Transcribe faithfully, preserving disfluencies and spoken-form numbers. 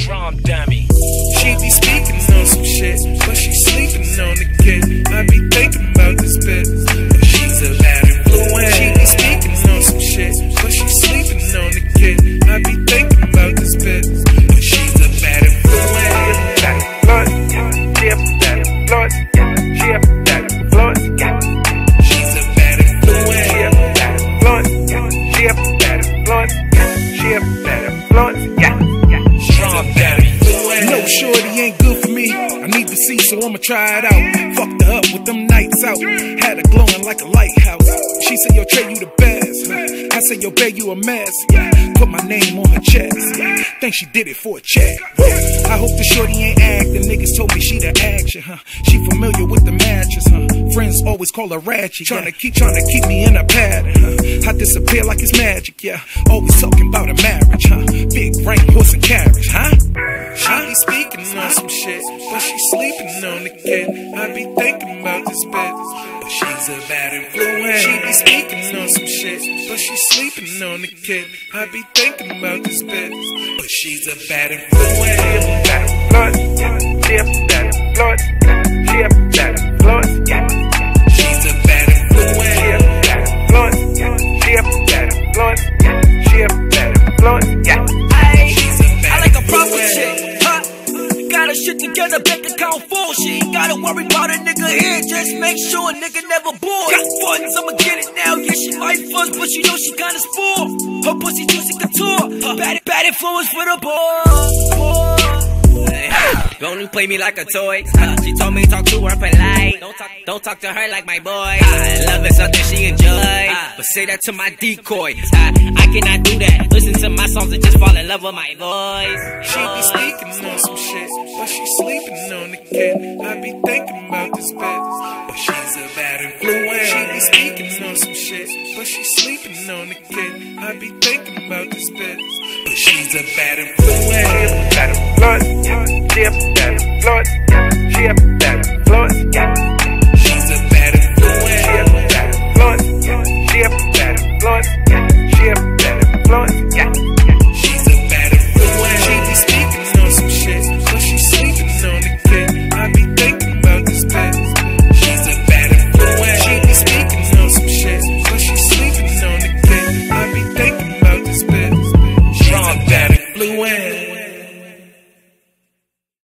Drum dummy. She be speaking on some shit, but she sleeping on the kid. I be thinking about this bitch, but she's a bad influence. She be speaking on some shit, but she sleeping on the kid. I be thinking about this bitch, but she's a bad influence. She a bad influence. She a bad influence. She's a bad influence. She a bad influence. She a bad influence. She a bad influence. Yeah, yeah. She's a bad influence. No, shorty ain't good for me. I need to see, so I'ma try it out. Fucked her up with them nights out. Had her glowing like a lighthouse. She said, yo, Trey, you the best. I said, yo, babe, you a mess. Put my name on her chest. Think she did it for a check. I hope the shorty ain't acting. Niggas told me she the action, huh? She familiar with the mattress, huh? Friends always call her ratchet. Tryna keep, tryna keep me in a pattern, huh? I disappear like it's magic, yeah. Always talking about a marriage, huh? Big rain, horse and carriage, huh? She be speaking on some shit, but she sleeping on the kid. I be thinking about this bitch, but she's a bad influence. She be speaking on some shit, but she sleeping on the kid. I be thinking about this bitch, but she's a bad influence. She a bad influence. She a bad influence. She a bad influence. She's a bad influence. She a bad influence. She a bad influence. She a bad influence. Yeah. She's a bad I like a proper chick, huh? Got her shit together, bank account full. She ain't gotta worry about a nigga here. Just make sure a nigga never bored. Got funds, I'ma get it now. Yeah, she like fuzz, but you know she kinda spoiled. Her pussy juicy couture. Bad, bad influence for the boy. Don't you play me like a toy. uh, She told me talk to her polite. Don't talk, don't talk to her like my boy. uh, Love is something she enjoy, uh, but say that to my decoy. uh, I cannot do that. Listen to my songs and just fall in love with my voice. She be speaking on some shit, but she sleeping on the kid. I be thinking about this bitch, but she's a bad influence. She be speaking on some shit, but she sleeping on the kid. I be thinking about this bitch, but she's a bad influence. She a bad influence. She a bad influence. She a